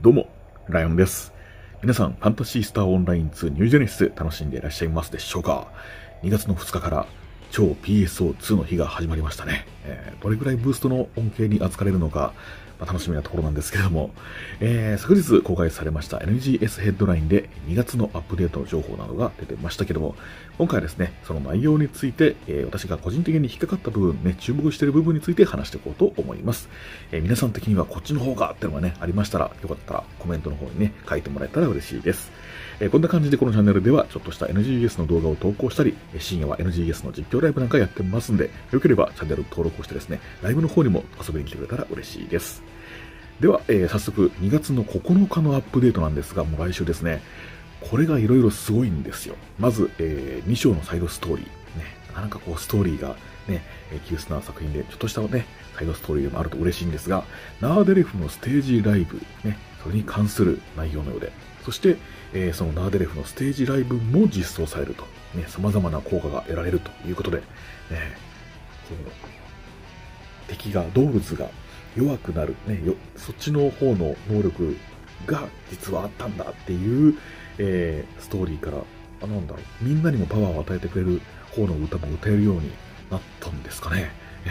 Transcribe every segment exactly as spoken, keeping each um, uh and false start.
どうも、ライオンです。皆さん、ファンタシースターオンラインツーニュージェネシス楽しんでいらっしゃいますでしょうか？ に 月のふつかから超 ピーエスオーツー の日が始まりましたね。えー、どれくらいブーストの恩恵に預かれるのか、まあ、楽しみなところなんですけれども、えー、昨日公開されました エヌジーエス ヘッドラインでにがつのアップデートの情報などが出てましたけども、今回はですね、その内容について、えー、私が個人的に引っかかった部分、ね、注目している部分について話していこうと思います。えー、皆さん的にはこっちの方がっていうのがね、ありましたら、よかったらコメントの方にね、書いてもらえたら嬉しいです。えー、こんな感じでこのチャンネルでは、ちょっとした エヌジーエス の動画を投稿したり、深夜は エヌジーエス の実況ライブなんかやってますんで、よければチャンネル登録をしてですね、ライブの方にも遊びに来てくれたら嬉しいです。では、えー、早速にがつのここのかのアップデートなんですが、もう来週ですね、これがいろいろすごいんですよ。まず、えー、に章のサイドストーリー。ね、なんかこうストーリーがね、急須な作品で、ちょっとしたね、サイドストーリーでもあると嬉しいんですが、ナーデレフのステージライブ、ね、それに関する内容のようで、そして、えー、そのナーデレフのステージライブも実装されると、ね、様々な効果が得られるということで、ね、その敵が、動物が弱くなる、ね、よそっちの方の能力が実はあったんだっていう、えー、ストーリーから、あ、なんだろう、みんなにもパワーを与えてくれる方の歌も歌えるようになったんですかね。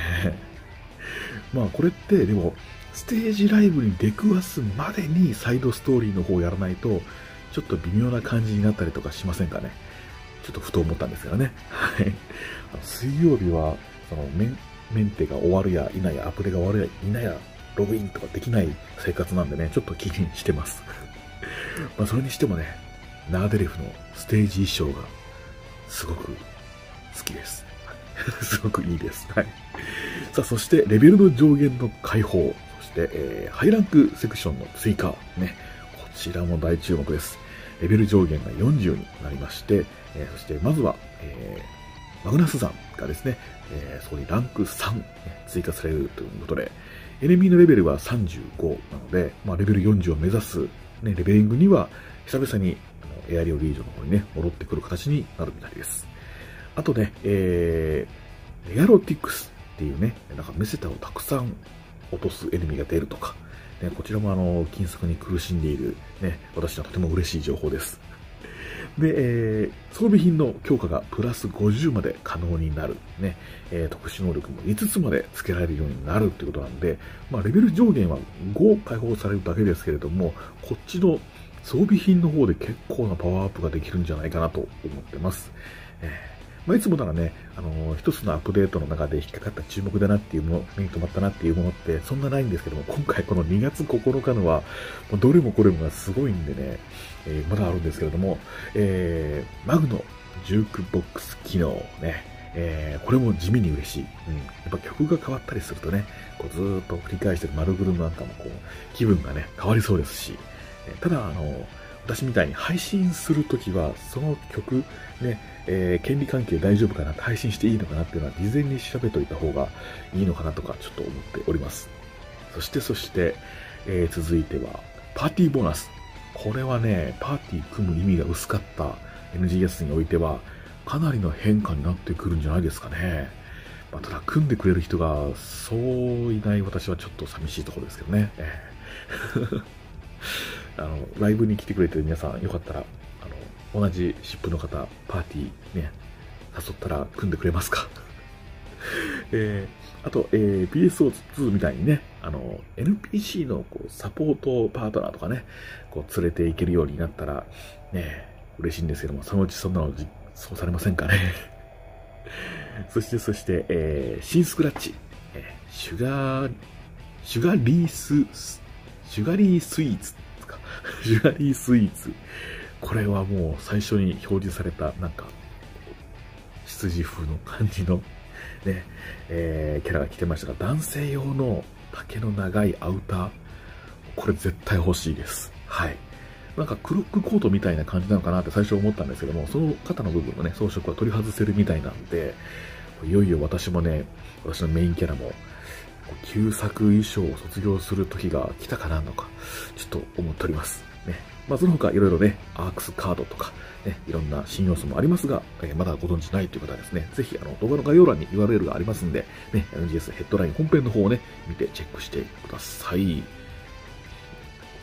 まあこれってでもステージライブに出くわすまでにサイドストーリーの方をやらないとちょっと微妙な感じになったりとかしませんかね。ちょっとふと思ったんですがね。はい。水曜日はそのメンメンテが終わるや否やアプデが終わるや否やログインとかできない生活なんでね、ちょっと気にしてます。まあそれにしてもね、ナーデレフのステージ衣装がすごく好きです。すごくいいです。はい。さあ、そしてレベルの上限の解放、そして、えー、ハイランクセクションの追加、ね、こちらも大注目です。レベル上限がよんじゅうになりまして、えー、そしてまずは、えー、マグナス山がですね、えー、そこにランクさん、ね、追加されるということで、エネミーのレベルはさんじゅうごなので、まあ、レベルよんじゅうを目指す、ね、レベリングには久々にあのエアリオリージョンの方にね、戻ってくる形になるみたいです。あとね、えー、レアロティクスっていうね、なんかメセタをたくさん落とすエネミーが出るとか、ね、こちらもあの、金策に苦しんでいる、ね、私はとても嬉しい情報です。で、えー、装備品の強化がプラスごじゅうまで可能になる。ね、えー、特殊能力もいつつまで付けられるようになるということなんで、まあ、レベル上限はご解放されるだけですけれども、こっちの装備品の方で結構なパワーアップができるんじゃないかなと思ってます。えーまあ、いつもならね、あのー、一つのアップデートの中で引っかかった注目だなっていうもの、目に留まったなっていうものってそんなないんですけども、今回このにがつここのかのは、もうどれもこれもがすごいんでね、えー、まだあるんですけれども、えー、マグのジュークボックス機能ね、えー、これも地味に嬉しい。うん。やっぱ曲が変わったりするとね、こうずーっと繰り返してる丸グルなんかもこう、気分がね、変わりそうですし、ただ、あの、私みたいに配信するときは、その曲、ね、えー、権利関係大丈夫かな、配信していいのかなっていうのは、事前に調べといた方がいいのかなとか、ちょっと思っております。そして、そして、えー、続いては、パーティーボーナス。これはね、パーティー組む意味が薄かった エヌジーエス においては、かなりの変化になってくるんじゃないですかね。まあ、ただ、組んでくれる人が、そういない私はちょっと寂しいところですけどね。えーあの、ライブに来てくれてる皆さん、よかったら、あの、同じシップの方、パーティーね、誘ったら組んでくれますかえー、あと、えー、ピーエスオーツー みたいにね、あの、エヌピーシー のこうサポートパートナーとかね、こう連れて行けるようになったら、ね、嬉しいんですけども、そのうちそんなの実装されませんかね。そして、そして、えー、新スクラッチ、えー、シュガー、シュガリース、シュガリースイーツ、シュガリースイーツ。これはもう最初に表示された、なんか、羊風の感じの、ね、えー、キャラが来てましたが、男性用の丈の長いアウター、これ絶対欲しいです。はい。なんかクロックコートみたいな感じなのかなって最初思ったんですけども、その肩の部分のね、装飾は取り外せるみたいなんで、いよいよ私もね、私のメインキャラも、旧作衣装を卒業する時が来たかなのか、ちょっと思っております。ね。まあ、その他いろいろね、アークスカードとか、ね、いろんな新要素もありますが、えー、まだご存知ないという方はですね、ぜひあの動画の概要欄に ユーアールエル がありますんで、ね、エヌジーエス ヘッドライン本編の方をね、見てチェックしてください。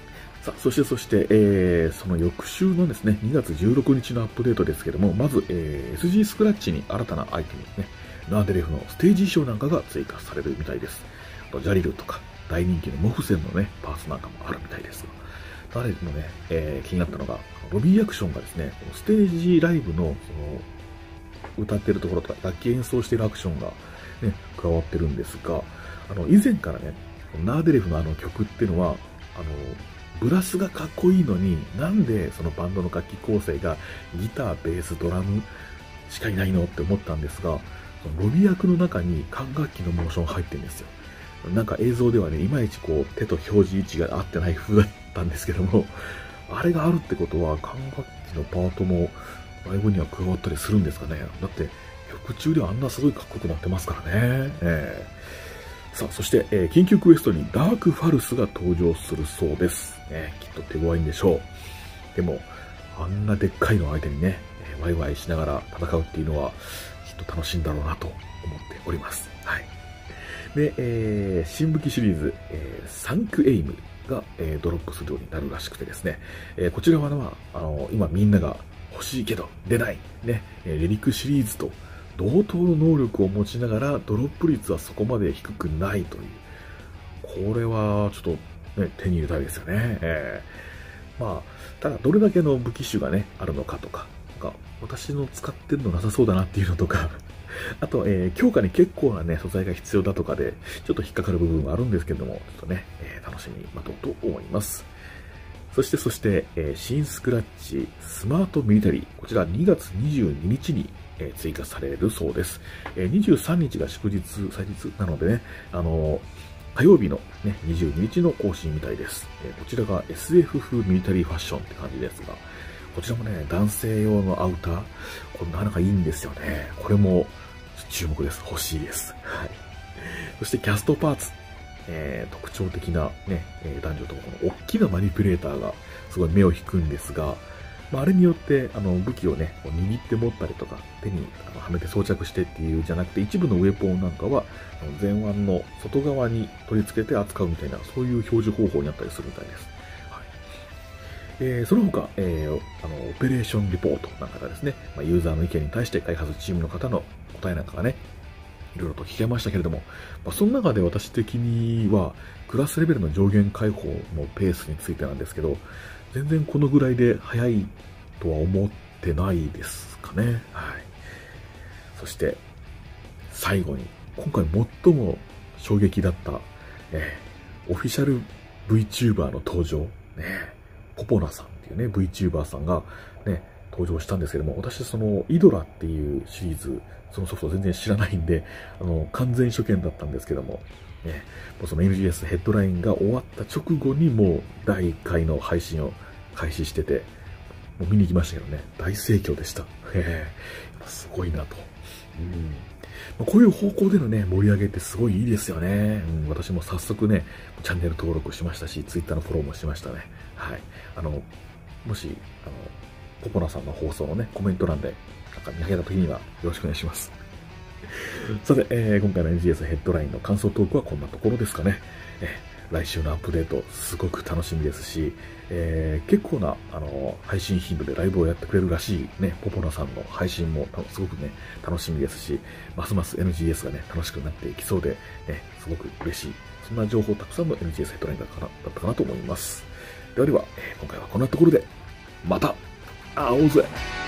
さあ、そしてそして、えー、その翌週のですね、にがつじゅうろくにちのアップデートですけども、まず、えー、エスジー スクラッチに新たなアイテムですね、ナーデレフのステージ衣装なんかが追加されるみたいです。あとジャリルとか、大人気のモフセンのね、パーツなんかもあるみたいですが、誰もね、えー、気になったのが、ロビーアクションがですね、このステージライブの、その、歌ってるところとか、楽器演奏してるアクションが、ね、加わってるんですが、あの、以前からね、ナーデレフのあの曲っていうのは、あの、ブラスがかっこいいのに、なんでそのバンドの楽器構成がギター、ベース、ドラムしかいないのって思ったんですが、そのロビ役の中に管楽器のモーション入ってるんですよ。なんか映像ではね、いまいちこう手と表示位置が合ってない風だったんですけども、あれがあるってことは管楽器のパートもライブには加わったりするんですかね。だって曲中ではあんなすごいかっこよくなってますからね。えー、さあ、そして、えー、緊急クエストにダークファルスが登場するそうです。ね、きっと手強いんでしょう。でも、あんなでっかいの相手にね、ワイワイしながら戦うっていうのは、きっと楽しいんだろうなと思っております。はい。で、えー、新武器シリーズ、えー、サンクエイムが、えー、ドロップするようになるらしくてですね、えー、こちらは、まあ、あのー、今みんなが欲しいけど出ない、ね、えー、レリックシリーズと同等の能力を持ちながら、ドロップ率はそこまで低くないという。これは、ちょっと、ね、手に入れたいですよね。えー、まあ、ただ、どれだけの武器種がね、あるのかとか、なんか私の使ってるのなさそうだなっていうのとか、あと、えー、強化に結構なね、素材が必要だとかで、ちょっと引っかかる部分はあるんですけども、ちょっとね、えー、楽しみに待とうと思います。そして、そして、えー、新スクラッチ、スマートミリタリー。こちらにがつにじゅうににちに、えー、追加されるそうです。えー、にじゅうさんにちが祝日、祭日なのでね、あのー、火曜日のね、にじゅうににちの更新みたいです。えー、こちらが エスエフ 風ミリタリーファッションって感じですが、こちらもね、男性用のアウター、これなかなかいいんですよね。これも注目です。欲しいです。はい。そしてキャストパーツ。えー、特徴的なね、えー、男女ともこの大きなマニピュレーターがすごい目を引くんですが、まあ、あれによってあの武器をね、握って持ったりとか、手にあのはめて装着してっていうじゃなくて、一部のウェポンなんかは前腕の外側に取り付けて扱うみたいな、そういう表示方法になったりするみたいです。えー、その他、えー、あの、オペレーションリポートなんかがですね、まあ、ユーザーの意見に対して開発チームの方の答えなんかがね、いろいろと聞けましたけれども、まあ、その中で私的には、クラスレベルの上限解放のペースについてなんですけど、全然このぐらいで早いとは思ってないですかね。はい。そして、最後に、今回最も衝撃だった、えー、オフィシャル VTuber の登場。ね、ポポナさんっていうね、VTuber さんがね、登場したんですけども、私その、イドラっていうシリーズ、そのソフト全然知らないんで、あの、完全初見だったんですけども、ね、もうその エヌジーエス ヘッドラインが終わった直後にもうだいいっかいの配信を開始してて、もう見に行きましたけどね、大盛況でした。へえ、すごいなと。うん、こういう方向でのね、盛り上げってすごいいいですよね。うん、私も早速ね、チャンネル登録しましたし、ツイッターのフォローもしましたね。はい。あの、もし、あの、ポポナさんの放送のね、コメント欄で、なんか見上げた時にはよろしくお願いします。さて、えー、今回の エヌジーエス ヘッドラインの感想トークはこんなところですかね。えー、来週のアップデート、すごく楽しみですし、えー、結構な、あのー、配信頻度でライブをやってくれるらしいね、ポポナさんの配信もすごくね、楽しみですし、ますます エヌジーエス がね、楽しくなっていきそうで、ね、すごく嬉しい。そんな情報たくさんの エヌジーエス ヘッドラインだったかな、だったかなと思います。ではでは、えー、今回はこんなところで、また会おうぜ。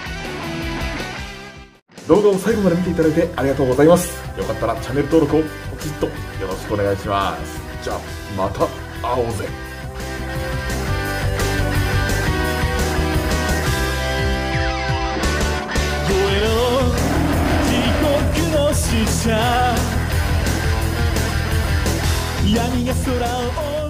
動画を最後まで見ていただいてありがとうございます。よかったらチャンネル登録をポチッとよろしくお願いします。じゃあまた会おうぜ。地獄の使者闇が空を